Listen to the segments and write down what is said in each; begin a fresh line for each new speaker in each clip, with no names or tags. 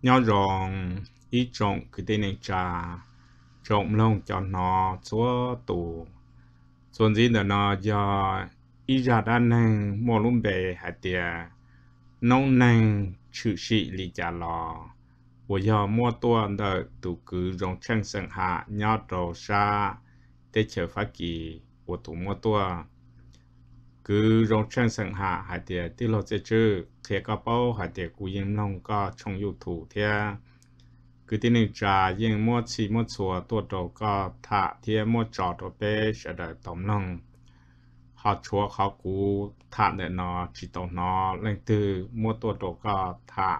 nhau rong ít trồng cứ tên này trà trồng lông cho nó chúa tù xuân gì đó nó do ít ra đa năng mua luôn về hạt tiền nông năng chữ sĩ lý trả lò 我要摸多的都cứ rong chân sân hạ nhau trầu xa để chờ phát kỳ 我都摸多 cứ rong chân sân hạ hạt tiền tí lô chế chữ thế có bao hạt tiền cú yên nông có trong yêu thủ thế cứ tí nên trả yên mua chi mua chùa tua trầu có thả thế mua trò trò bê sẽ đợi tổng nông họ chúa họ cú thả để nó chỉ tổng nó lên từ mua tua trầu có thả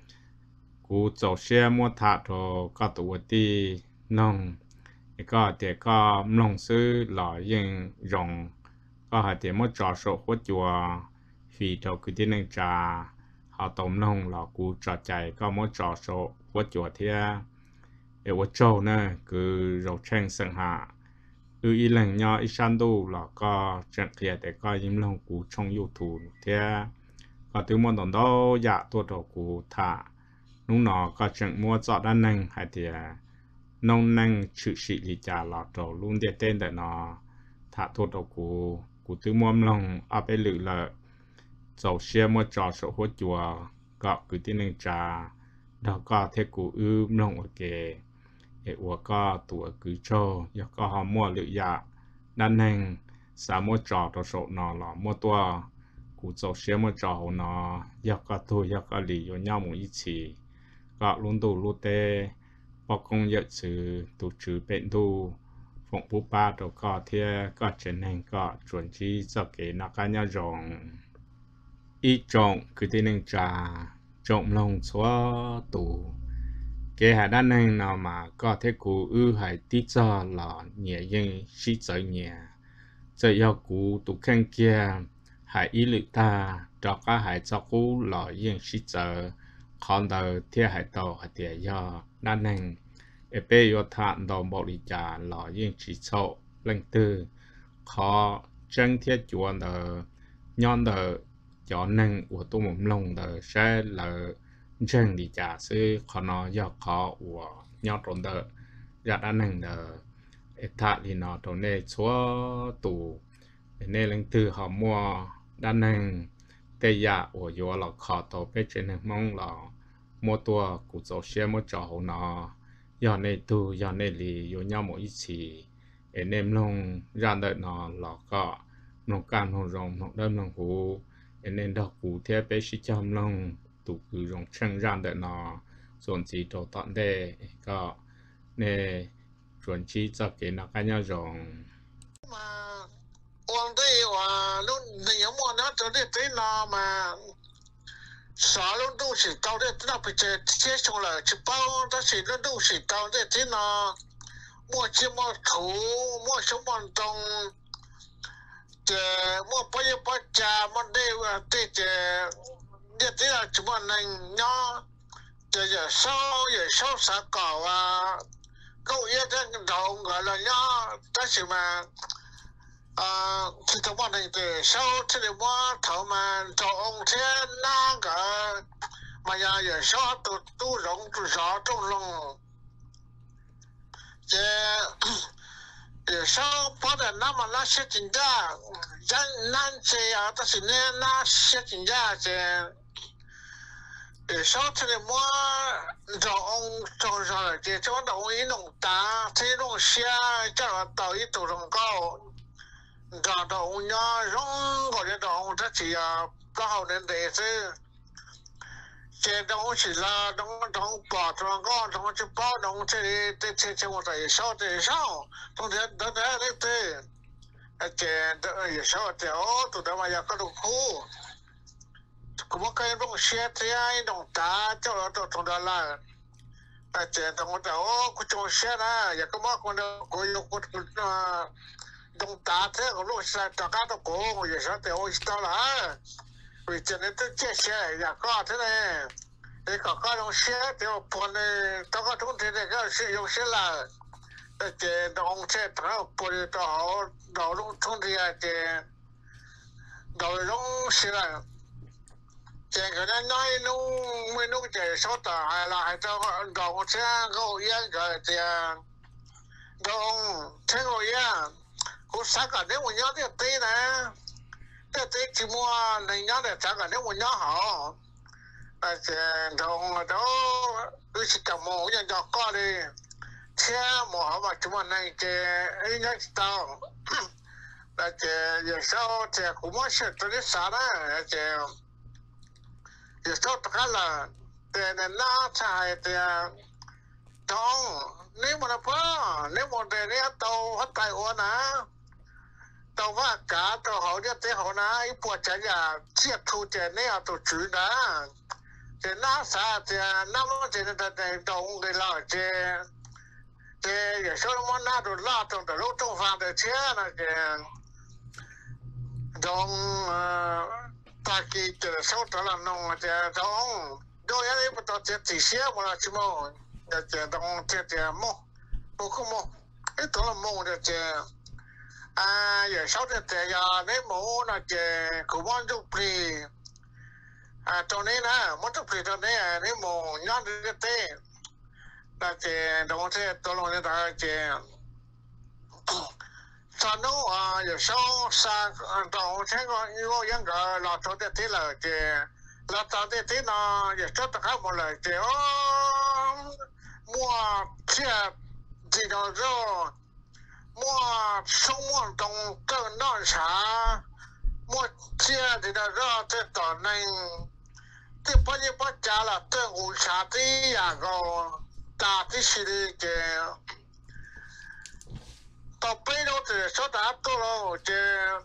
cú dầu xe mua thả trầu có tụ tí nông có thể có nông sư lò yên rong có hạt tiền mất trò sổ hốt chùa vì trò cứ tin nên trà họ tổng nông là cú trò chạy có mất trò sổ hốt chùa thế để hốt trâu nè cứ rau chen sân hạ ý lần nhau ý san đu là có trận kia để có im lòng cú trong yêu thủ thế có từ môn đồng đâu dạ tôi đồ cú thả lúc nó có trận mua chọn đan năng hay thì nông năng chữ sĩ lý trả là trò luôn để tên để nó thả thôi đồ cú từ môn lòng ở bên lử là dầu xe mua trò sổ hốt chùa có cứ tin nên trà đó có thế cú lòng ở kề hệ có tuổi cứ cho giờ có họ mua lựa dạ đan năng xã mua trò đồ sổ nó là mua tua cú dầu xe mua trò nó giờ có tôi giờ có lì với nhau một ít chỉ có luôn đủ luôn tê bao công nhận sự tổ chức bệnh tu phụng bút ba đồ có thế có chân hành có chuẩn chỉ cho cái nó cá nhau rộng ít trồng cứ thế nên trà trồng lông xóa tủ cái hải đan này nào mà có thể cú hải tí cho là nhẹ dân sĩ giới nhẹ giờ yêu cú tụ khen kia hải ý lực ta cho các hải cho cú là dân sĩ giới còn đầu thế hải tàu hải tiền do đan này ở bên yo thản đầu bộ lý trả là dân sĩ sâu lần tư khó chân thiết chuẩn的 nhon的 cho nên của tôi một lòng的 sẽ là chân lý trả sư khó nó do khó của nhau trốn的 ra đã năng的 thả thì nó trốn này chúa tù nên lần tư họ mua đã năng tây dạ của yo là khó tổ bế trên hình mong là mua tua của dấu xe mua trò hồ nó do này tu do này lì yo nhau mỗi chỉ nên lòng ra đợi nó là có nó cam nó rồng nó đâm nó hú nên đọc cú theo bé sĩ chăm lòng tụ cứ rồng chân ra đợi nó chuẩn chỉ đồ tận đây có nè chuẩn chỉ cho cái nó cái nhau rồng
mà ông đây và lúc nhiều món nó cho đến thế nào mà sao lúc đâu chỉ tao đấy nó bị chết xong là chỉ bao đó chỉ lúc đâu chỉ tao đấy thế nào mua chỉ mua thủ mua số món trong mua bao nhiêu bao trà mua đây và thế như thế là chúng mình nhỏ giờ sau xã cỏ và câu ý thế đầu gọi là nhỏ ta chỉ mà thì các bạn này thì sau thì để mua thầu mà cho ông thế na cả mà giờ sau tu rộng tu rõ trong lòng giờ sau bắt đầu năm mà nó sẽ chính ra dân nan chế à ta chỉ nên nó sẽ chính ra sau thì để mua cho ông trong rồi thì cho ông ý nông ta thế nông xe cho nó tạo ý tổ rộng cao đó đâu nhá rong gọi là đâu ta chỉ có hậu đến để thế chế đâu chỉ là đâu bỏ trong con trong chỉ bỏ đâu chế một cái sau trong thế đó thế chế đó sau thế tụi đó mà có đủ khu cũng có cái rong xe thế ai đồng ta cho nó trong đó là chế trong đó có trong xe đó giờ có mất con đâu có đồng ta thế có lúc sai tất cả都过我也晓得我知道了为真的都这些呀搞thế này để có đồng xe thì bọn này tất cả chúng thế này cái sử dụng xe là để đồng xe thằng bọn đó lúc chúng thì để đó lúc xe là 这个人那弄没弄这说的，还了还找搞车搞烟个这样，搞车搞烟，我啥个的我家的对呢，这对怎么人家的啥个的我家好，这搞都都是怎么我家搞的，车么嘛怎么那个人家知道，这有时候这我们是做的啥呢？这。有时候他了，แต่ในหน้าชายแต่จ้องนี่มันพ่อนี่มันแต่เนี่ยโตเขาตายอ้วนนะโตว่ากาโตเขาเนี่ยเตะเขานะไอ้ปวดใจอยากเทียบทูเจเนี่ยตัวจืดนะเจน่าสาเจน้ำมันเจเนี่ยแต่ตรงกันแล้วเจ有时候มันน่าดูล่าตรงแต่ลูกตรงฟังแต่เชื่อนะเจตรงตากีเจอเสาตะลันนงเจตรงโดยอะไรปตเจติเสียมันละชิโมเจตรงเจโมบุคุโมไอ้ตัวละโมเจ有时候เจยาในโมนะเจคุมันจุปรีตรงนี้นะมันจุปรีตรงนี้ในโมย้อนเต那这东西多弄的大这，山东啊，有时候山东这个如果应该拉出的地了这，拉到的地呢，有时候都看不来这哦，我这这个肉，我生活中更那啥，我这这个肉这到那，这把你把家了，这无啥的呀个。大的是的这，到北头这少大多了这，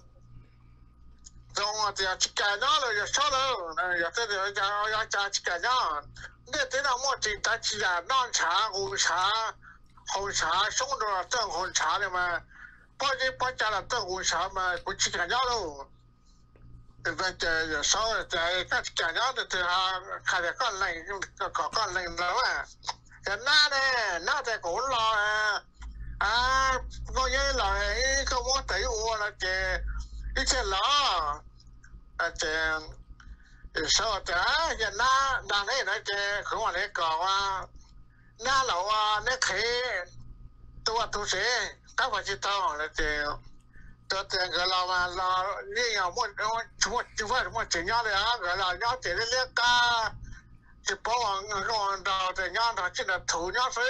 从啊这去干啥了就少了，要这个要加去干啥？你这那么这大起呀，南茶、红茶、红茶送着正红茶的嘛，把加了正红茶嘛，不去干啥喽？这有少这干去干啥的这哈，看着干累，搞干累了嘛。cái na đây na đây cũng lo có như là không có thấy uo là cái ít chuyện lo cái sao thế cái na đang đấy là cái không phải có na là nó thấy tôi sẽ các bạn chỉ tao là cái tôi tiền cái mà là như nhau một chuyện nhau đấy cái là nhau chỉ để lấy cả chỉ bảo anh đào thì nhau đó chỉ là thủ nhau thôi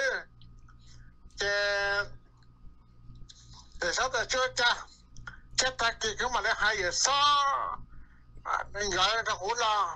thì sao ta chưa cha ta kỳ cái mà nó hay vậy sao mình gọi nó cũng là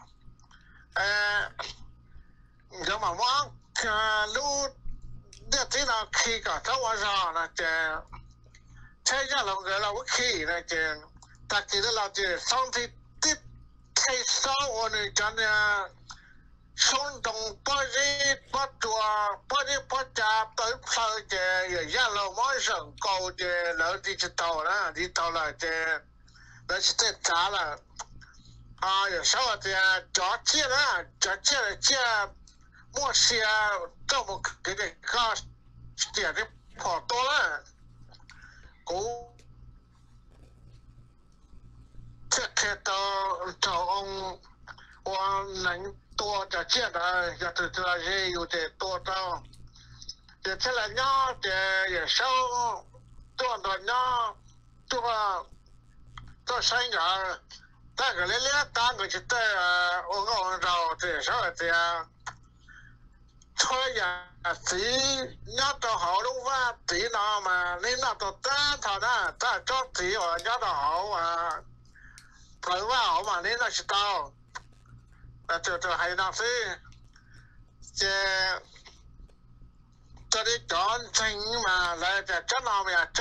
giờ mà mong lúc để thế nào khi cả cháu vào rồi là thế ra là người là khi là ta kỳ đó là xong thì tiếp thay sau ở nơi chân sống đồng bao nhiêu bao chùa bao nhiêu bao trà tới sau giờ ra lâu mới sẵn cầu lỡ đi tàu đó đi tàu là đó sẽ trả là giờ sau chó chia đó chó chia là chia mua xe trong một cái kho tiền cái phỏ to đó cũng thiết kế tàu ông nánhตัวจะเชื่อได้จะตื่นตัวเชื่ออยู่แต่ตัวเราจะเชื่อเนาะจะอย่าเศร้าตัวเนาะตัวใช้งานแต่ก็เลี้ยงการก็จะได้องค์เราจะเศร้าจะช่วยอย่าสีเนาะตัวเขารู้ว่าสีเนาะมานี่เนาะตัวต้าเท่านั้นถ้าชอบสีอ่ะเนาะตัวเขาเพราะว่าเขามานี่น่าจะต้อง就係那些這啲講正嘛，你就真係咪走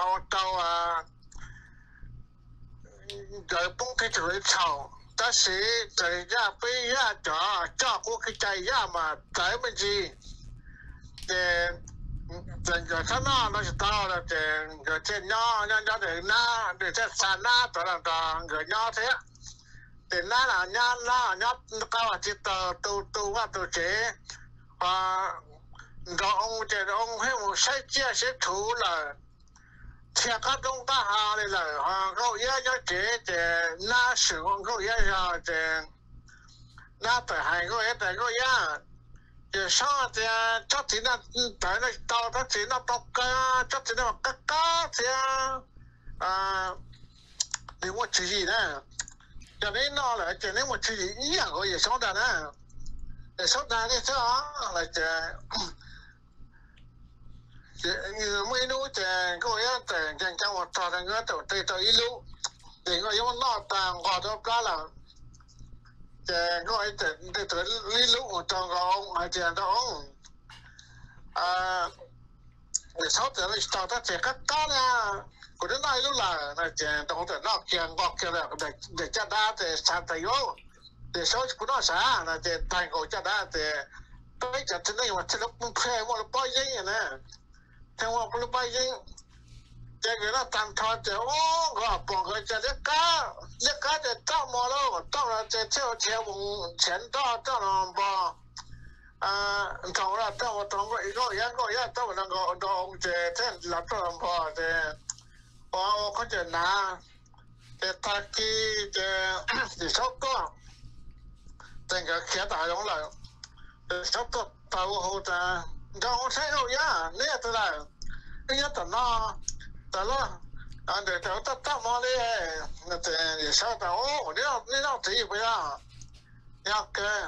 就幫佢做啲籌，但是就一俾一咗，照顧佢仔一嘛，仔咪知，就真啦，那是到了這鳥的那這山那多了當個鳥的。thì nó là nhá cao là chỉ tàu qua tàu chế rồi ông hay một sai chia sẽ thủ là theo các đông ta hà này là câu ý cho chế nó sử dụng câu ý cho chế na tới hai cái ya giờ sao thì chắc thì nó tới nó tao chắc thì nó tao cá chắc thì nó cá thì thì một chuyện gì nè cho nên nó là cho nên một chuyện gì ý là có gì sao đó nè để sao đó thì sao là như mấy đứa trẻ có ya trẻ chẳng chẳng một trò thằng người tới tới ít lúc để có giống nó tàng gọi cho cá là trẻ có ấy tới ít lúc một trò ông hay trẻ đó để sau đó là tao ta trẻ các cá nha của đến nay lúc là trẻ tao thể nó kiêng bọc kia là để cha đá để sản tài vô để sau của nó xã là trẻ thành của cha đá để tới cả thế này mà thế nó cũng khoe mà nó bao nhiêu vậy nè theo mà nó bao nhiêu trẻ cái nó tạm thời trẻ ô gọi bỏ cái trẻ lấy cá để tao mà đâu tao là trẻ theo theo vùng钱tao nó bỏ thằng là tao có ý tao là có đồ chế thế là tao làm bỏ thế có chuyện nào thế ta khi thì sắp có thành cái kia tại đó là sắp có tao hồ ta cho nó thấy đâu nhá nè tôi là cái nhất là nó để tao tao mà đi thì sao tao nó thì bây giờ nhá cái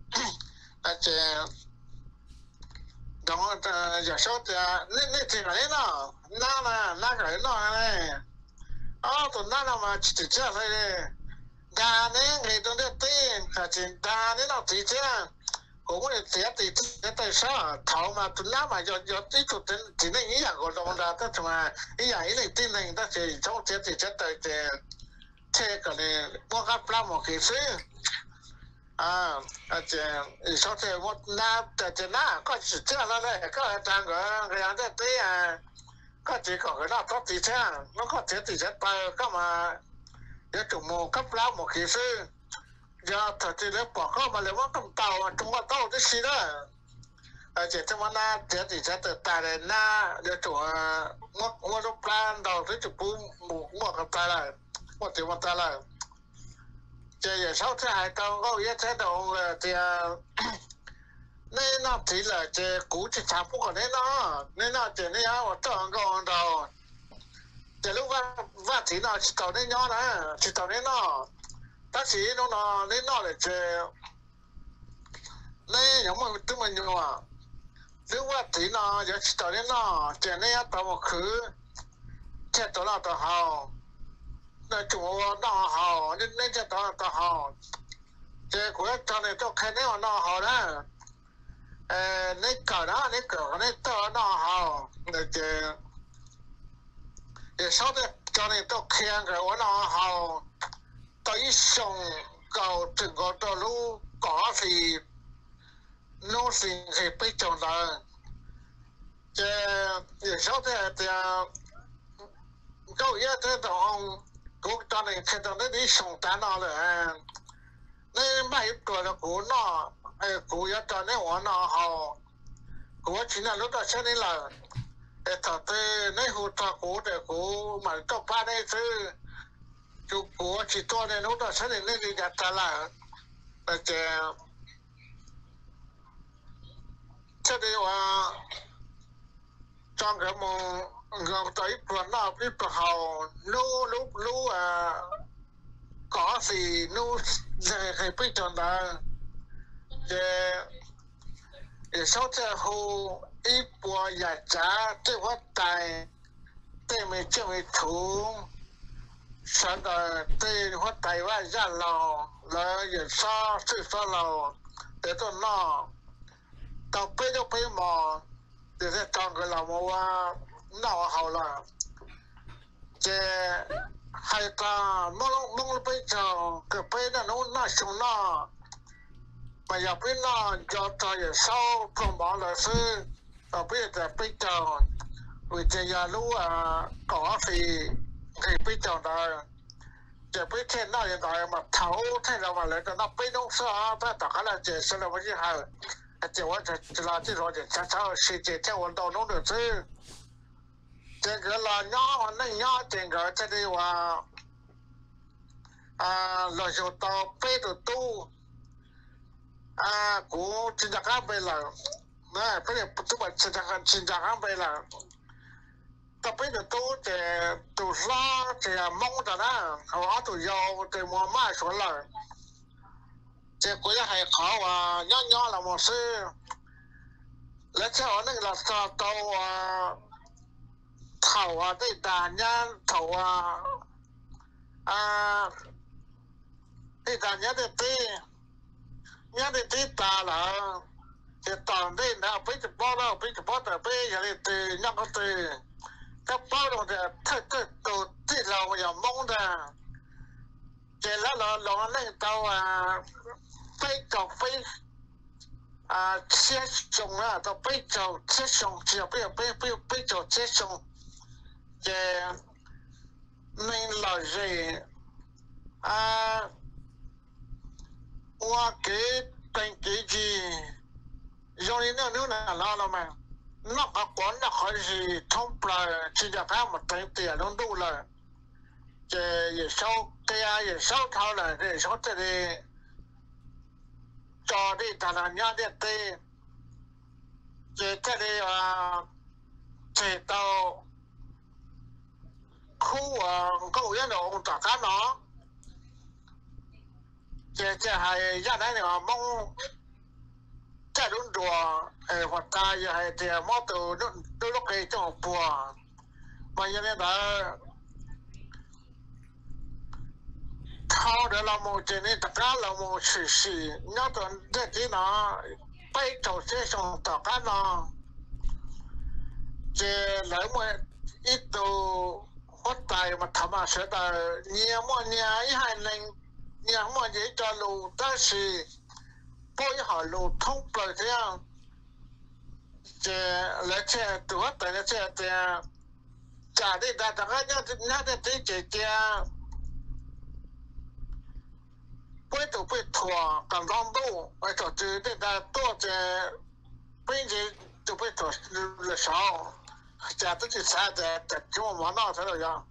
đó giờ số nên thì cái nó na cái nó này tụi nó mà chỉ chơi thôi đa này người tôi biết tên cả chuyện đa này nó chỉ chơi cũng có thì tại sao thảo mà tụi nó mà giờ tí tụi chỉ nên ý rằng của đồng ra tất mà ý rằng ý này tin này ta chỉ trong thì chết tới thế cái này mua cáp la một cái xí sau thì một năm thì na có chỉ chơi là đấy có thằng cái anh đấy có chỉ có cái nào có tí thế nó có thể thì chết tay các mà để chúng mua cáp la một cái xí giờ thật thì lấy bỏ có mà lấy mất cầm tàu chúng ta tàu cái gì đó chỉ cho mà na thì sẽ từ tài này na để chủ mua lúc plan đầu tới chụp mua cầm tài lại mua tiền mua tài lại giờ sau thứ hai tàu có ý thế đâu thì nên nó thì là chỉ cũ chỉ chạm phúc nên nó chỉ nên áo tàu còn đầu chỉ lúc va thì nó chỉ tàu nên nhỏ nè chỉ tàu nên nó ta chỉ nó nên nó là chơi nên những mà chúng mình nhiều à nếu mà thì nó giờ chỉ tao nên nó chơi nên tao một khứ chơi tao là tao hào nên chúng nó hào nên chơi tao hào chơi của tao này tao khai nên nó hào đó nên cờ nên tao nó hào để chơi để sau đó cho nên tao khen cái nó hào tới sông cầu từng có tàu lũ có thì nó xin thì bây giờ là để sau thế thì câu ý thế đó ông cũng cho nên khi đó nó đi sông ta nó là nên mấy tuổi là của nó của ý cho nên nó họ của chính là lúc đó cho nên là để thật thế nên hụt của để của mà cho ba đây chứ chú của chỉ cho nên lúc đó sẽ lên đi đặt ta là thế thì trong cái mong ngọc tới tuần nào biết được hầu lúc có gì lúc thì biết chọn là để sau thế hồ ít bùa giải trả thế phát tài thế mình chưa mình thủ sau đó thì phát tàiว่าญาติเราแล้วอย่าซ้อซื้อซ้อเราแต่ตัวน้อต่อไปจะไปหมอเดี๋ยวจะจองกับเรามาว่าน้อเขาละจะให้ตามองไปจองกับไปนั่นโน้นน่าชงน้อมาอย่าไปน้อจะต่ออย่าซ้อก็หมอเลยซื้อต่อไปจะไปจองวิทยารู้ก่อสีthì bây giờ làจะไปเทนน่าจะได้มาเท่าเทนเรามาเลยก็นับไปน้องสาวแต่ต่อกันแล้วจะสลับไปที่หาจะว่าจะลาที่เราจะเช้าสิจะเที่ยววันต่อน้องเดือดซื้อจะเกิดเราย่อนั่งย่อจะเกิดจะได้ว่าเราจะต่อไปตัวตู้ cú chỉ là cái bây là nè bây giờ tôi bảo chỉ là cái bây là tập bây giờ tôi ra thì mong ra đó họ tôi giàu thì mua mai số là chỉ có hay khó và nhỏ là một sự lấy cho nó là sao tàu thầu đây đàn nhá thầu đây đàn nhá để tí ta là thì toàn đây là bây giờ bao đâu bây giờ bây giờ thì nhá có thì các bao đâu thì thật từ tí lâu giờ mong ra chỉ là nó lên tàu bây giờ切松啊，到北周切松，只要北周切松，这恁老人我给登记的，用的那了嘛，那个管那还是通不了，直接他们登记弄到了，这也少对呀，也少掏了，这少这里。cho đi ta là nhà điện tê chế cái đi chế tàu khu có yên là ông trả cá nó chế hay gia đình là mong chế đúng đùa hoặc ta hay thì mót từ lúc ấy cho bùa mà như thế đó thao để làm một chuyện này tất cả là một sự nhớ tuần thế thì nó bây giờ sẽ xong tất cả nó chỉ lấy một ít đồ hốt tài mà thầm sẽ là nhiều ý hay nên nhiều mọi gì cho lù ta thì bôi họ lù thông bởi thế chỉ lấy xe từ hết tài lấy xe thì trả đi đã tất cả nhớ thì chỉ bây giờ bây thua cảm giác đâu, bây giờ chỉ để ta多这，bây giờ就bây giờ là sao, giờ tôi chỉ sai để chúng mà nói thế rồi ya,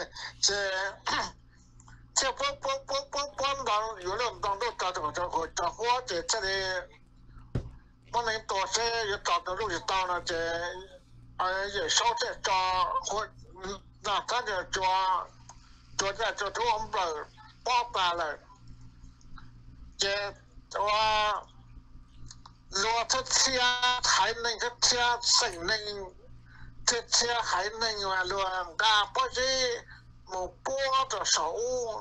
这不当有人当都找我这里，我能多些也找到路就到了这，也少些找或那咱就抓我们不包办了。这我罗特车还能个车省能，这车还能话罗家不是冇波的手，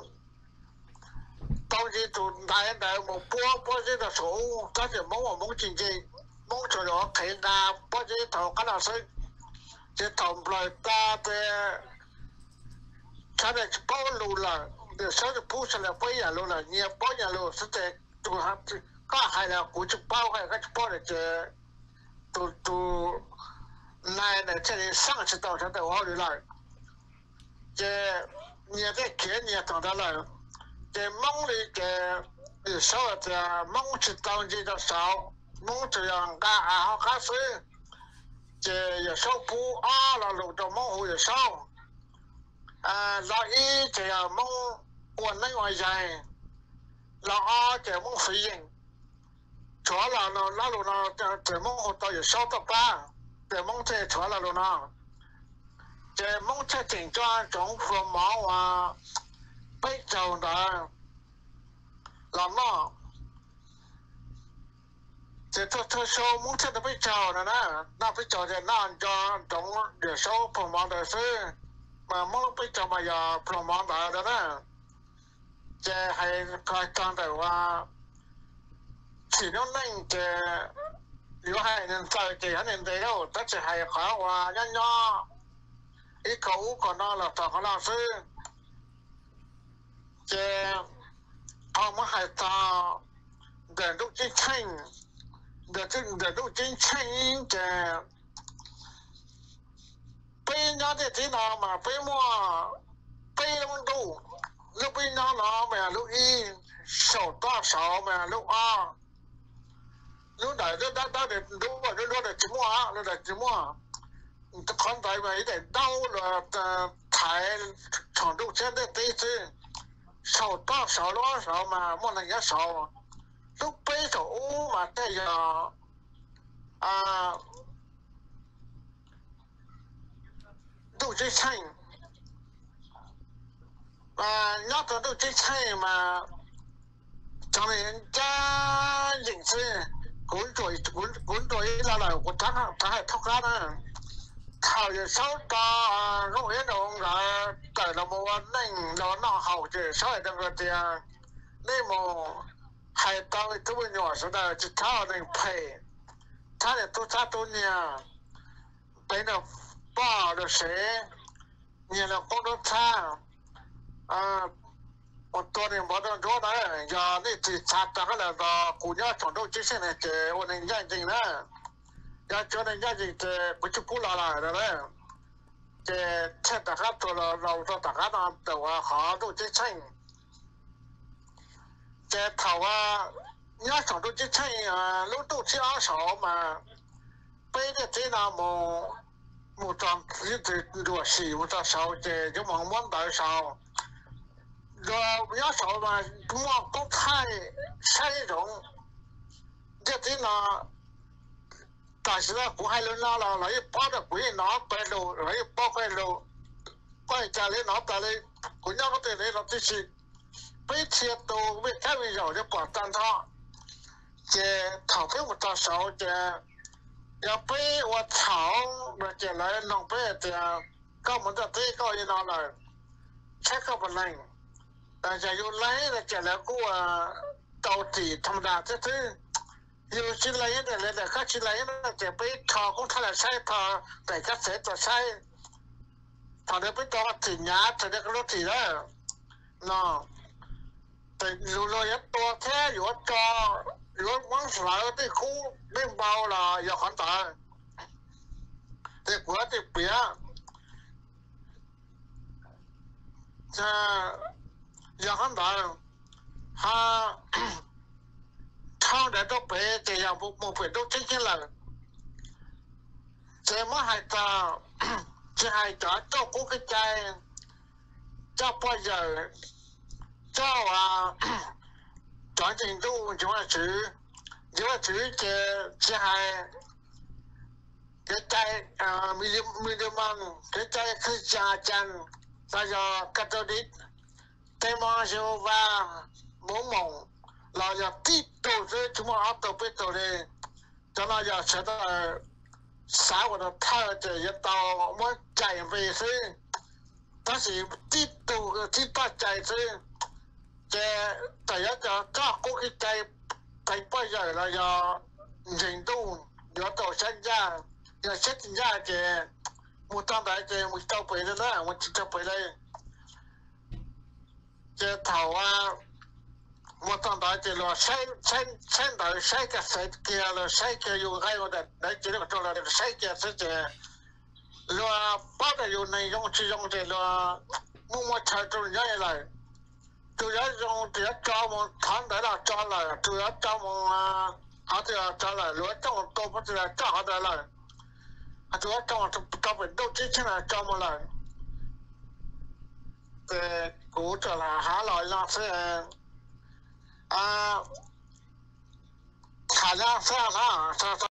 到时就来冇波不是的手，但是冇经济，冇出了睇家不是头嗰老师，这头不来打的，他的包路了。有时候不是来包养路了，你要包养路是在都还刚还了，估计包还包的这都来的这里上去到这在往里来，这你在给你等到了，这梦里这有时候这梦去当地的少，梦这样干好开始，这有时候不了路的梦会有少。老一这样梦，我那外在，老二这梦飞行，错了那路呢，这梦我到有少的吧，这梦这错了路呢，这梦这紧张中父毛被走的，老那，这说梦这都被走的呢，那被走的那中有少父毛的是。mà mỗi bây giờ mà giờ phần món đó đó chế hay coi trong đời qua chỉ nó nên chế nếu hay nên sai thì hắn nên thấy đâu tất chỉ hay khó qua nhỏ ít khẩu còn nó là tao có lao sư chế ông mà hay ta để lúc chính tranh để lúc chính tranh chế bây giờ thì thế nào mà bây lúc đủ lúc bây giờ nó mà lúc y sổ to sổ mà lúc lúc đấy đó để lúc để chỉ mua con tay mà để đau là thái chọn lúc trên để tí chứ sổ to sổ đó sổ mà mua này giá sổ lúc bây giờ mà bây giờ đủ chơi xanh nhớ tới đủ chơi xanh mà cho nên cha hình sự cuốn tuổi là của ta hay thóc ra đó thảo giờ sau ta lúc ấy đâu là tại là một anh nó hậu thì sau đó rồi thì nên một hai tao cái bên nhỏ sau đó chỉ thao nên phải thao để tôi nhà đấy là bao được sẽ nhà là con đó tha một tuần thì một tuần đó đấy giờ này thì chặt ra cái là cụ nhá chọn đâu chứ này thì ôn định gia đình đó giờ cho nên gia đình thì cũng chụp cú lại đấy thì chặt ra cáiตัวเราตัดกันนะแต่ว่าเขาดูจะใช่จะถามว่าnhá chọn đâu chứใช่lúc đâu chỉ ở số mà bây giờ thế nào một trăm thì đua xì một trăm sáu thì chúng mong muốn tại sao rồi nhớ số mà chúng mong có thay sai rộng thế thế nào tại sao cũng hay lên là lấy bao được quý nóไปđồ lấy bao cái đồ quay trả lấy nó trả lấy cũng nhớ có thể lấy nó tí xí bây giờ đồ bây cái bây giờ就管单它这淘票我到手这要被我炒那这来弄被的高门的这个一拿来ใช้เข้าไปเลยแต่จะอยู่ไรจะแล้วก็เตาตีธรรมดาจะซื้ออยู่ชิ้นไรแต่เลยแต่ข้าชิ้นไรนั่นจะไปทอของท่านใช้ทอแต่ข้าเสร็จจะใช้ทอเดี๋ยวไปต่อตีหยาแต่เดี๋ยวก็รถตีแล้วเนาะแต่อยู่เลยตัวแค่อยู่จออยู่วังสลายที่คู่ไม่เบาละอย่าขันตาแต่หัวที่เปียจะอย่าขันตาฮะท่าเดี๋ยวต้องไปจะอย่างพวกมึงไปต้องทิ้งเลยจะไม่ให้ตาจะให้ตาเจ้ากู้กระจายเจ้าพ่อใหญ่เจ้า转进度就要去จะให้กระจายมีเดมันกระจายคือจาจันแต่จะคาทอลิกแต่มาเชื่อว่าหมงเราจะติดตัวคือชั่วโมงเอาตัวไปตัวเลยจะเราจะเชื่อสาวเราท่าจะต่อว่าใจไปซื้อถ้าสิติดตัวก็ที่ตั้งใจซื้อจะแต่ยังจะก้าวกู้ใจไปไปใหญ่เราจะยิงตู้เดี๋ยวต่อชั้นยากอย่าเช็ดยากจะมุดตั้งแต่จะมุดเจ้าไปแล้วนะมุดเจ้าไปเลยจะถามว่ามุดตั้งแต่จะรอใช้แต่ใช้กับใช้เกียร์เราใช้เกียร์อยู่ใกล้ก็ได้ได้จะเรียกตัวเราใช้เกียร์ใช้จะเราป้าแต่อยู่ในยงชียงจะเรามุ่งมั่นใช้ตัวใหญ่เลย主要用这招募谈得了招来，主要招募好的招来，如果招募多不知道招好的了，主要招募招本都之前来招募了，估着了还来那是好像是